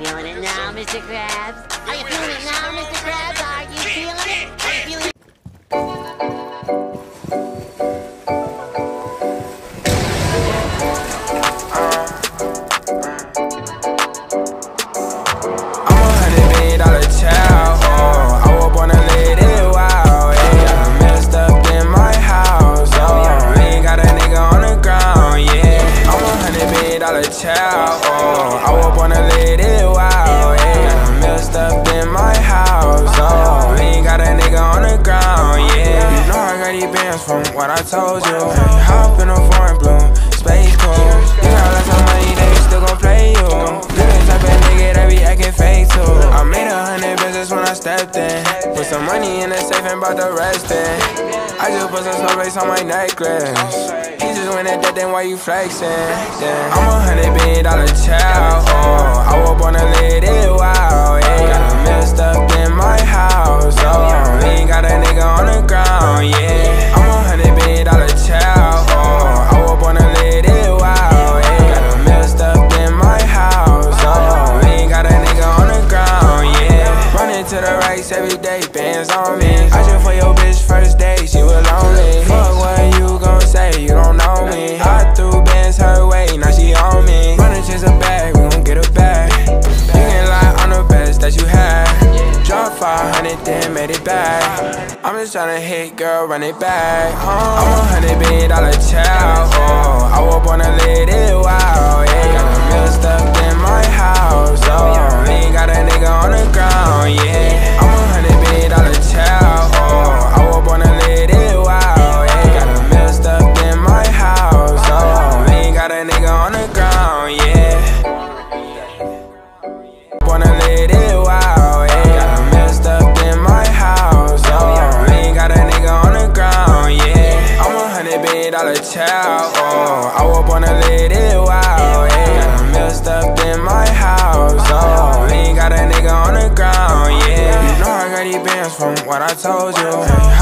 feeling it now, Mr. Krabs? Are you feeling it now, Mr. Krabs? Are you feeling it? Are you feeling it? I was born to live it wild, yeah. I'm messed up in my house, oh. Ain't got a nigga on the ground, yeah. You know I got these bands from what I told you. Hop in a foreign blue, space cool. You got lots of money, they still gon' play you. You the type of nigga that be acting fake too. I made 100 business when I stepped in. Put some money in the safe and bought the rest in. I just put some snowflakes on my necklace. He just went at that, then why you flexing? Yeah. I'm $100 billion child, oh. I was born to live it wild, yeah. Got him messed up in my house, oh. Ain't got a nigga on the ground, yeah. I'm $100 billion child, oh. I was born to live it wild, yeah. Got him messed up in my house, oh. Ain't got a nigga on the ground, yeah. Running to the race every day, bands on me. I just for your bitch first day, she was lonely. Fuck what you gon' say, you don't know me. I threw bands her way, now she on me. Running chase a bag, we gon' get her back. You can lie on the best that you had. Drop 500, then made it back. I'm just tryna hit, girl, run it back. I'm $100 billion child, oh. I was born to live it wild, yeah. Got him messed up in my house, oh. Ain't got a nigga on the ground, yeah. I'm $100 billion child, oh. I was born to live it wild, yeah. Got him messed up in my house, oh. Ain't got a nigga on the ground, yeah. Born to live it wild, yeah. Got him messed up in my house, oh. Ain't got a nigga on the ground, yeah. I'm $100 billion child, oh. I was born to live it wild, yeah. Got him messed up in my house, oh. Ain't got a nigga on the ground, yeah. You know I got these bands from what I told you.